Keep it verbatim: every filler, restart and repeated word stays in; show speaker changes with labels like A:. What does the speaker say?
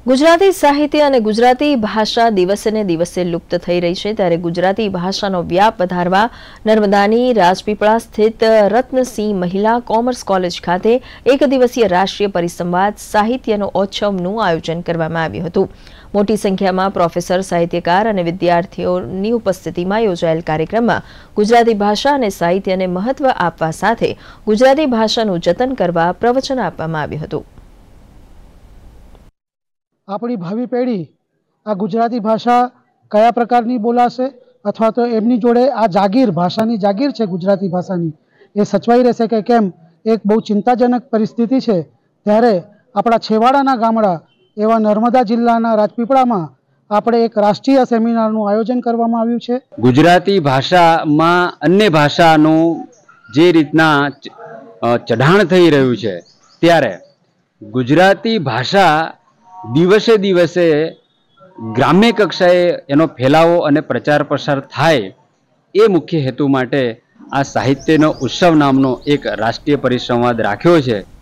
A: ગુજરાતી સાહિત્ય અને ગુજરાતી ભાષા દિવસે ને દિવસે લુપ્ત થઈ રહી છે, ત્યારે ગુજરાતી ભાષાનો વ્યાપ વધારવા નર્મદાની રાજપીપળા સ્થિત રત્નસિંહ મહિલા કોમર્સ કોલેજ ખાતે એક દિવસીય રાષ્ટ્રીય પરિસંવાદ સાહિત્યનો ઓછવનું આયોજન કરવામાં આવ્યું હતું। મોટી સંખ્યામાં પ્રોફેસર, સાહિત્યકાર અને વિદ્યાર્થીઓની ઉપસ્થિતિમાં યોજાયેલ કાર્યક્રમમાં ગુજરાતી ભાષા અને સાહિત્યને મહત્વ આપવા સાથે ગુજરાતી ભાષાનું જતન કરવા પ્રવચન આપવામાં આવ્યું હતું।
B: આપણી ભાવિ પેઢી આ ગુજરાતી ભાષા કયા પ્રકારની બોલાશે અથવા તો એમની જોડે આ જાગીર ભાષાની જાગીર છે ગુજરાતી ભાષાની એ સચવાઈ રહેશે કે કેમ, એક બહુ ચિંતાજનક પરિસ્થિતિ છે। ત્યારે આપણા છેવાડાના ગામડા એવા નર્મદા જિલ્લાના રાજપીપળામાં આપણે એક રાષ્ટ્રીય સેમિનારનું આયોજન કરવામાં આવ્યું છે।
C: ગુજરાતી ભાષામાં અન્ય ભાષાનું જે રીતના ચઢાણ થઈ રહ્યું છે, ત્યારે ગુજરાતી ભાષા દિવસે દિવસે ગ્રામ્ય કક્ષાએ એનો ફેલાવો અને પ્રચાર પ્રસાર થાય એ મુખ્ય હેતુ માટે આ સાહિત્યનો ઉત્સવ નામનો એક રાષ્ટ્રીય પરિસંવાદ રાખ્યો છે।